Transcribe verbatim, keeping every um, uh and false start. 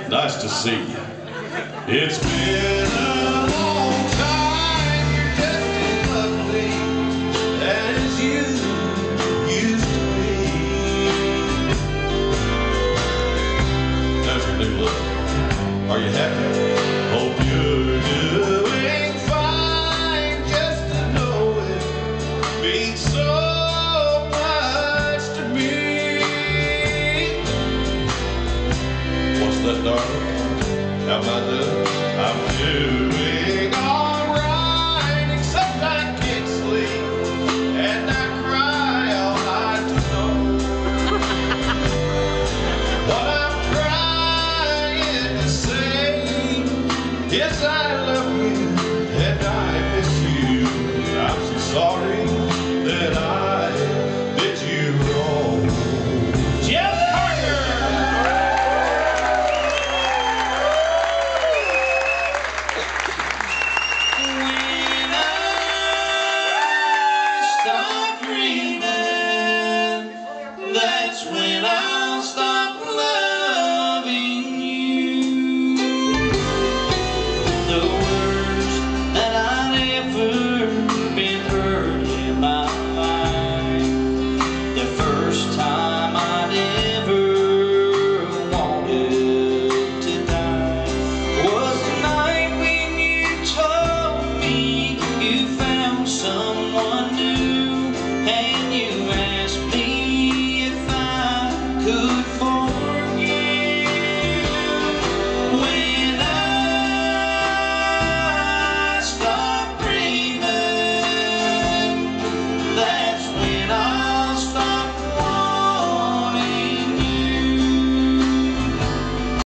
Nice to see you. It's been a long time. You're just as lovely as you used to be. That's your new look. Are you happy? Hope you're doing fine. Just to know it means so much to me. What's that, darling? How am I doing? I'm doing alright, except I can't sleep and I cry all night to know what I'm trying to say is I love you.